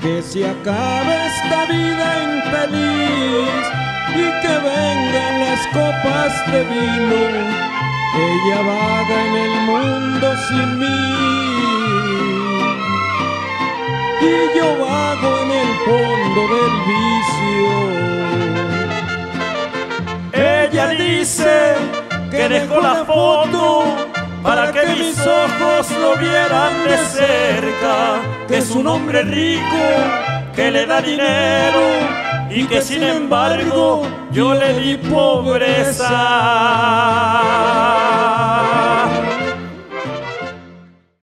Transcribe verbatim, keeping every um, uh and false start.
que se acabe esta vida infeliz y que vengan las copas de vino. Ella vaga en el mundo sin mí y yo vago en el fondo del vicio. Ella dice que dejó la foto para que mis ojos lo vieran de cerca, que es un hombre rico, que le da dinero y que sin embargo yo le di pobreza.